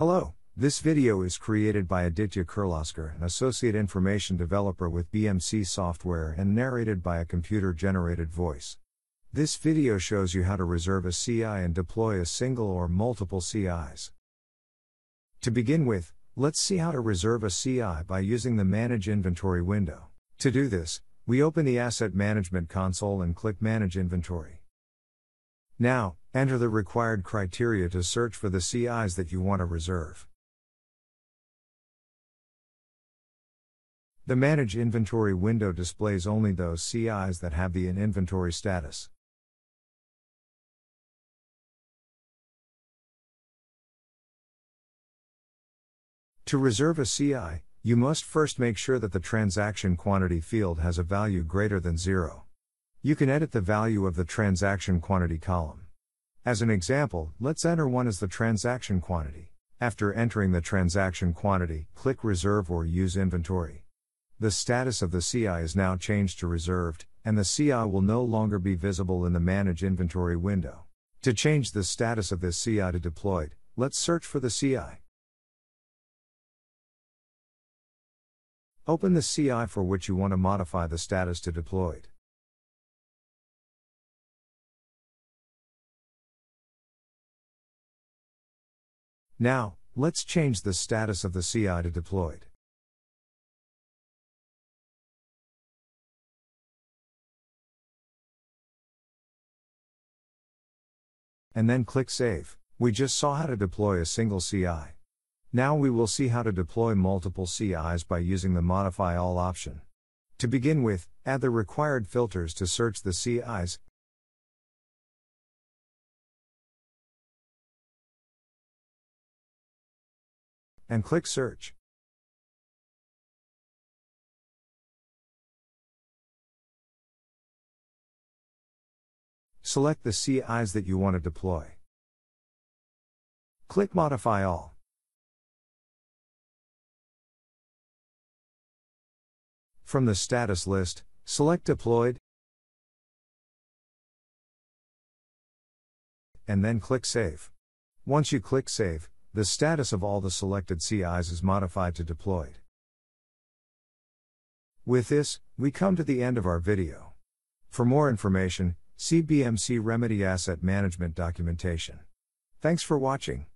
Hello, this video is created by Aditya Kirloskar, an associate information developer with BMC software and narrated by a computer-generated voice. This video shows you how to reserve a CI and deploy a single or multiple CIs. To begin with, let's see how to reserve a CI by using the Manage Inventory window. To do this, we open the Asset Management console and click Manage Inventory. Now, enter the required criteria to search for the CIs that you want to reserve. The Manage Inventory window displays only those CIs that have the in-inventory status. To reserve a CI, you must first make sure that the transaction quantity field has a value greater than 0. You can edit the value of the transaction quantity column. As an example, let's enter 1 as the transaction quantity. After entering the transaction quantity, click Reserve or Use Inventory. The status of the CI is now changed to Reserved, and the CI will no longer be visible in the Manage Inventory window. To change the status of this CI to Deployed, let's search for the CI. Open the CI for which you want to modify the status to Deployed. Now, let's change the status of the CI to Deployed. And then click Save. We just saw how to deploy a single CI. Now we will see how to deploy multiple CIs by using the Modify All option. To begin with, add the required filters to search the CIs. And click Search. Select the CIs that you want to deploy. Click Modify All. From the status list, select Deployed, and then click Save. Once you click Save, the status of all the selected CIs is modified to Deployed. With this, we come to the end of our video. For more information, see BMC Remedy Asset Management Documentation. Thanks for watching.